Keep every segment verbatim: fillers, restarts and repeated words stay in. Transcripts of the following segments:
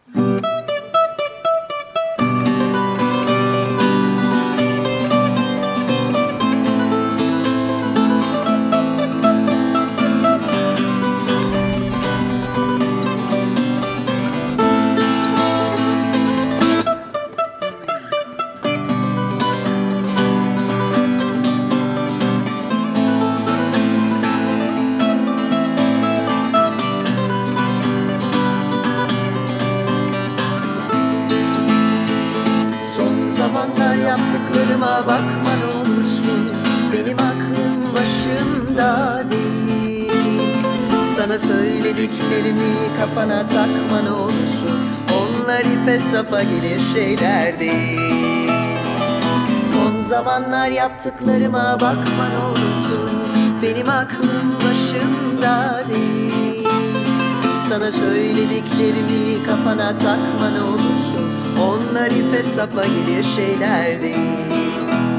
Zamanlar yaptıklarıma bakma ne olursun, benim aklım başımda değil. Sana söylediklerimi kafana takma ne olursun, onlar ipe sapa gelir şeyler değil. Son zamanlar yaptıklarıma bakma ne olursun, benim aklım başımda değil. Sana söylediklerimi kafana takma ne olursun, onlar ipe sapa gelir şeyler değil.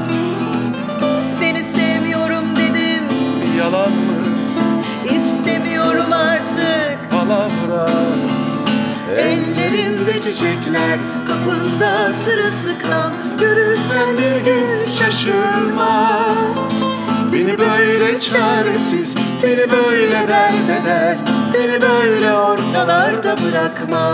Seni sevmiyorum dedim, yalan mı? İstemiyorum artık Palavra. Ellerimde çiçekler, kapında sırılsıklam. Görürsen bir gün şaşırma. Beni böyle çaresiz, beni böyle derbeder, Beni böyle ortalarda bırakma.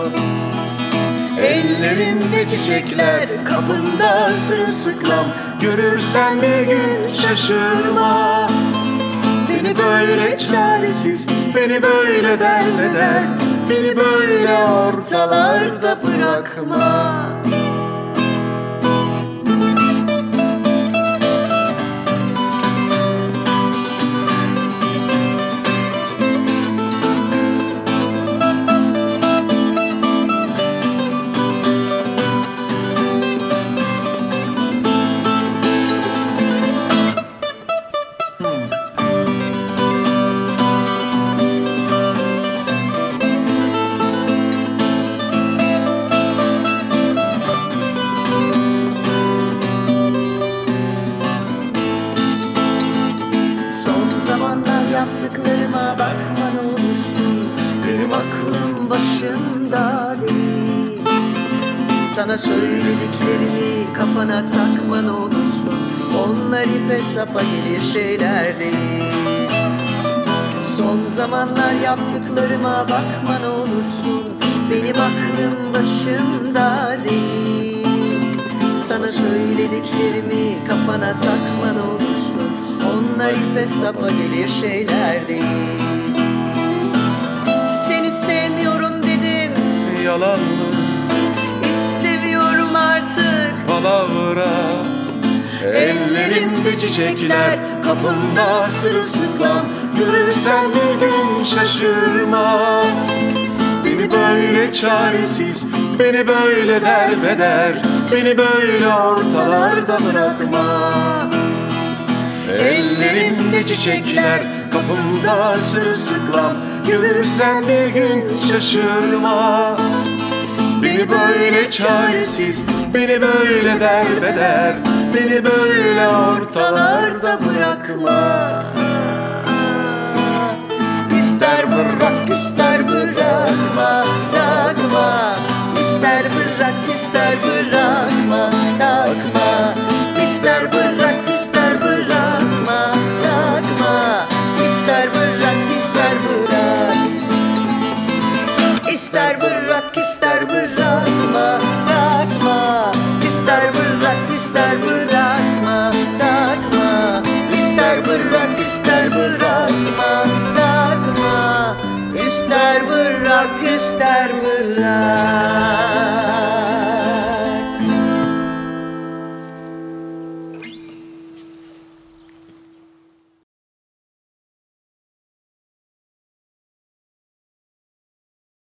Ellerimde çiçekler, kapında sırılsıklam. görürsen bir gün şaşırma. Beni böyle çaresiz, beni böyle derbeder, beni böyle ortalarda bırakma. Zamanlar yaptıklarıma bakma ne olursun, benim aklım başımda değil. Sana söylediklerimi kafana takma ne olursun, onlar ipe sapa gelir şeyler değil. Son zamanlar yaptıklarıma bakma ne olursun, benim aklım başımda değil. Sana söylediklerimi kafana takma ne olursun, onlar ipe sapa gelir şeyler değil. Seni sevmiyorum dedim, Yalan mı? İstemiyorum artık Palavra. Ellerimde çiçekler, kapında sırılsıklam. Görürsen bir gün şaşırma. Beni böyle çaresiz, beni böyle derbeder, beni böyle ortalarda bırakma. Ellerimde çiçekler, kapımda sırılsıklam. Görürsen bir gün şaşırma. Beni böyle çaresiz, beni böyle derbeder, beni böyle ortalarda bırakma. İster bırak, ister bırakma, bırakma. İster bırak, ister bırakma, bırakma. İster bırak, ister bırakma, bırakma. İster bırak, ister bırak. İster bırak, ister bırakma, bırakma. İster bırak, ister bırakma, bırakma. İster bırak, ister bırakma, bırakma. İster bırak, ister bırak.